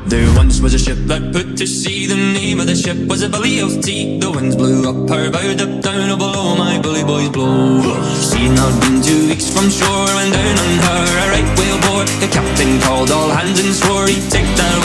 There once was a ship that put to sea. The name of the ship was a Billy of Tea. The winds blew up her bow, up down, oh below my bully boys blow. She'd not been 2 weeks from shore when down on her a right whale bore. The captain called all hands and swore he'd take that